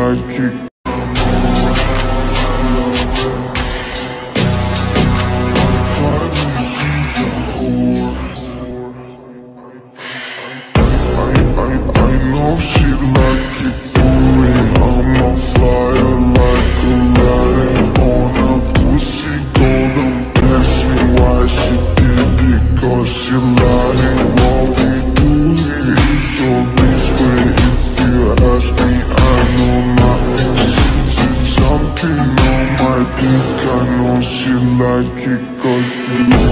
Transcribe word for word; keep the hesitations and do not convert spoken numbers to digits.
like it. She lying, what we do here is so discreet. If you ask me, I know nothing. She's something on my dick, I know she like it, 'cause you